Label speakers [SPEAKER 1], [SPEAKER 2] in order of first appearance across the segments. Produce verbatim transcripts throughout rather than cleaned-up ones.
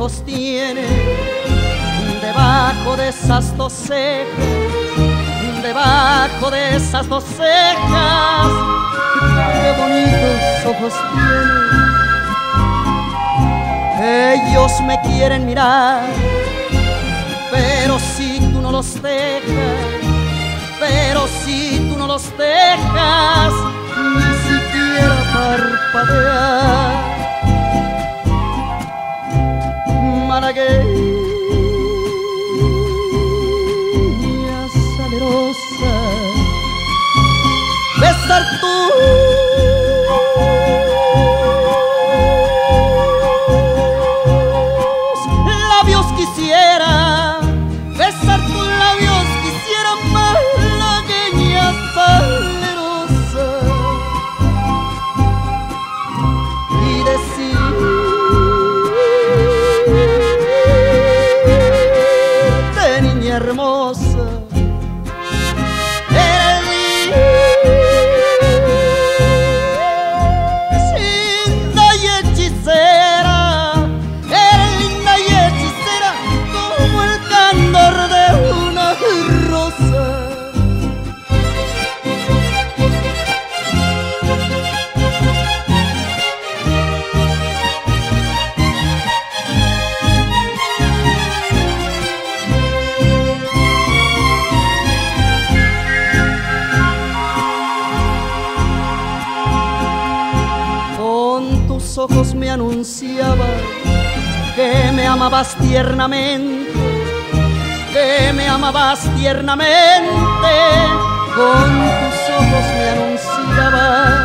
[SPEAKER 1] ojos tiene debajo de esas dos cejas, debajo de esas dos cejas? Qué bonitos ojos tiene. Ellos me quieren mirar, pero si tú no los dejas, pero si tú no los dejas, ni siquiera parpadear. Malagueña salerosa, besar tus labios quisiera, besar tus labios quisiera, malagueña salerosa, y decir hermosa, eres linda y hechicera, eres linda y hechicera como el candor de una rosa. Tus ojos me anunciaban que me amabas tiernamente, que me amabas tiernamente. Con tus ojos me anunciaban,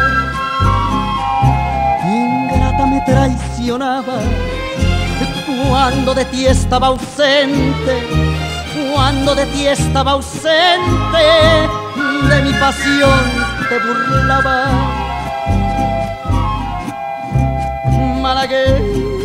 [SPEAKER 1] ingrata me traicionaba cuando de ti estaba ausente, cuando de ti estaba ausente, de mi pasión te burlaba. Malagueña